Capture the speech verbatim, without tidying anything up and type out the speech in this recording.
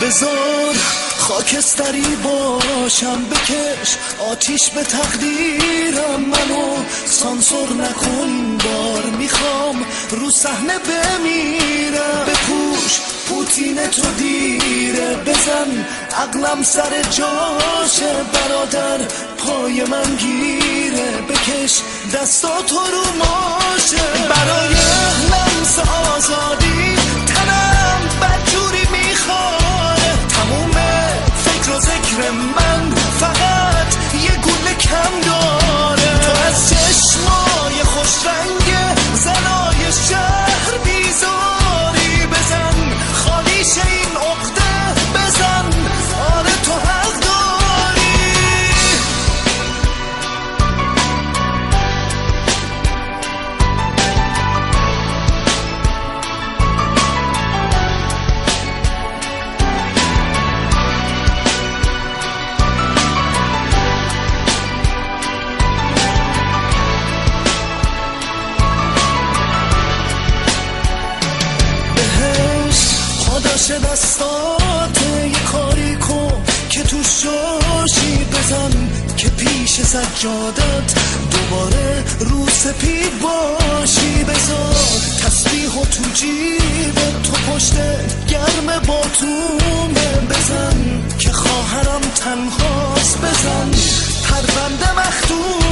بذار خاکستری باشم، بکش آتیش به تقدیرم، منو سانسور نکن بار، میخوام رو صحنه بمیرم. بپوش پوتین تو دیره، بزن عقلم سر جاشه، برادر پای من گیره، بکش دستاتو رو ماشه. برای لمس آزادی تنم بدجوری میخواره، تموم فکر و ذکر من فقط یه گوله کم داره. تو از چشمای خوش رنگ زنای شهر بیزاری، بزن خالیش این عقده، بزن آره تو حق داری. پاداش دستاته یه کاری کن که تو شاشی، بزن که پیش سجادت دوباره رو سپید باشی. بذار تسبیح و تو جیبت، تو پشت گرم باتومه، بزن که خواهرم تنهاست، بزن پرونده مختوم.